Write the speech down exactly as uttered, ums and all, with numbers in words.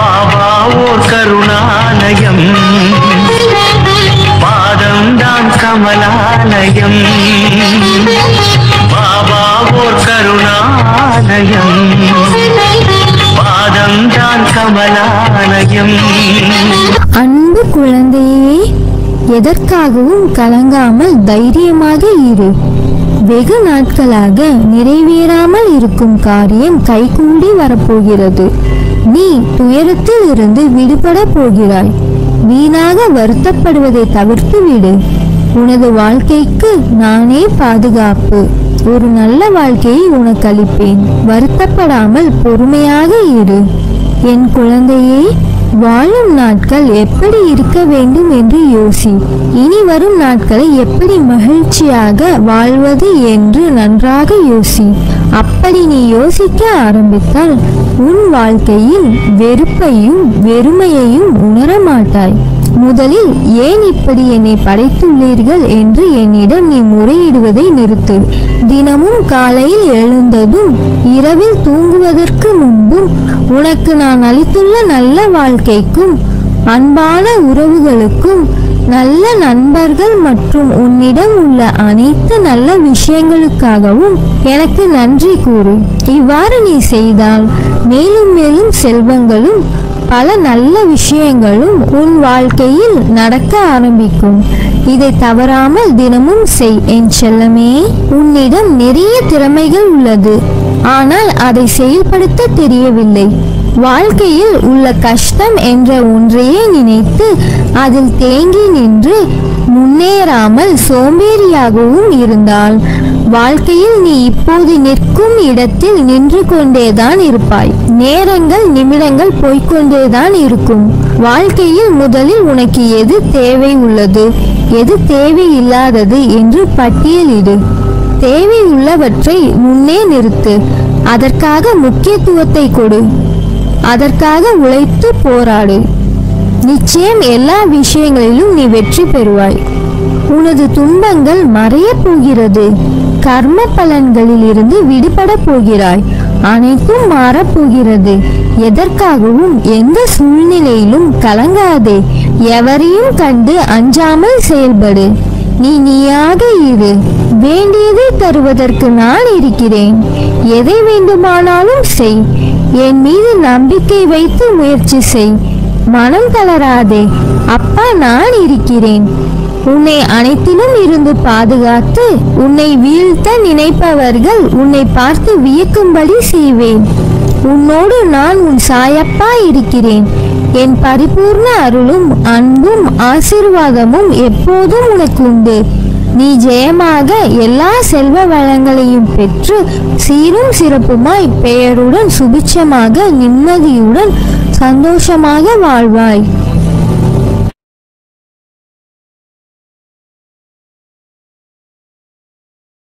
பாபா ஓர் கருணாலயம், பாதம்தான் கமலாலயம். பாபா ஓர் கருணாலயம், பாதம்தான் கமலாலயம். அன்பு குழந்தையே, எதற்காகவும் கலங்காமல் தைரியமாக இரு. வெகு நாட்களாக நிறைவேறாமல் இருக்கும் காரியம் கைகூடி வரப்போகிறது. நீ துயரத்தில் இருந்து விடுபட போகிறாய். வீணாக வருத்தப்படுவதை தவிர்த்து விடு. உனது வாழ்க்கைக்கு நானே பாதுகாப்பு. ஒரு நல்ல வாழ்க்கையை உனக்கு அளிப்பேன். வருத்தப்படாமல் பொறுமையாக இரு. என் குழந்தையே, வாழும் நாட்கள் எப்படி இருக்க வேண்டும் என்று யோசி. இனி வரும் நாட்களை எப்படி மகிழ்ச்சியாக வாழ்வது என்று நன்றாக யோசி. அப்படி நீ யோசிக்க ஆரம்பித்தால் உன் வாழ்க்கையில் வெறுப்பையும் வெறுமையையும் உணர மாட்டாய். முதலில் ஏன் இப்படி என்னை படைத்துள்ளீர்கள் என்று என்னிடம் நீ முறையிடுவதை நிறுத்து. தினமும் காலையில் எழுந்ததும் இரவில் தூங்குவதற்கு முன்பும் உனக்கு நான் அளித்துள்ள நல்ல வாழ்க்கைக்கும் அன்பான உறவுகளுக்கும் நல்ல நண்பர்கள் மற்றும் உன்னிடம் உள்ள அனைத்து நல்ல விஷயங்களுக்காகவும் எனக்கு நன்றி கூறு. இவ்வாறு நீ செய்தால் மேலும் மேலும் செல்வங்களும் பல நல்ல விஷயங்களும் உன் வாழ்க்கையில் நடக்க ஆரம்பிக்கும். இதை தவறாமல் தினமும் செய் என் செல்லமே. உன்னிடம் நிறைய திறமைகள் உள்ளது, ஆனால் அதை செயல்படுத்த தெரியவில்லை. வாழ்க்கையில் உள்ள கஷ்டம் என்ற ஒன்றையே நினைத்து அதில் தேங்கி நின்று முன்னேறாமல் சோம்பேறியாகவும் இருந்தால் வாழ்க்கையில் நீ இப்போது நிற்கும் இடத்தில் நின்று கொண்டேதான் இருப்பாய். நேரங்கள் நிமிடங்கள் போய்கொண்டேதான் இருக்கும். வாழ்க்கையில் முதலில் உனக்கு எது தேவை உள்ளது, எது தேவை இல்லாதது என்று பட்டியலிடு. தேவை உள்ளவற்றை முன்னே நிறுத்து. அதற்காக முக்கியத்துவத்தை கொடு. அதற்காக உழைத்து போராடு. நிச்சயம் எல்லா விஷயங்களிலும் நீ வெற்றி பெறுவாய். உனது துன்பங்கள் மறைய போகிறது. கர்ம பலன்களில் இருந்து விடுபட போகிறாய். அனைத்தும் மாறப்போகிறது. எதற்காகவும் எந்த சூழ்நிலையிலும் கலங்காதே. எவரையும் கண்டு அஞ்சாமல் செயல்படு. நீ நீயாக இரு. வேண்டியதை தருவதற்கு நான் இருக்கிறேன். எதை வேண்டுமானாலும் செய். என் மீது நம்பிக்கை வைத்து முயற்சி செய். மனம் தளராதே. அப்பா நான் இருக்கிறேன். உன்னை அனைத்திலும் இருந்து பாதுகாத்து உன்னை வீழ்த்த நினைப்பவர்கள் உன்னை பார்த்து வியக்கும்படி செய்வேன். உன்னோடு நான் உன் சாயப்பா இருக்கிறேன். என் பரிபூர்ண அருளும் அன்பும் ஆசீர்வாதமும் எப்போதும் உனக்கு உண்டு. நீ ஜெயமாக எல்லா செல்வ வளங்களையும் பெற்று சீரும் சிறப்புமாய் பெயருடன் சுபிட்சமாக நிம்மதியுடன் சந்தோஷமாக வாழ்வாய்.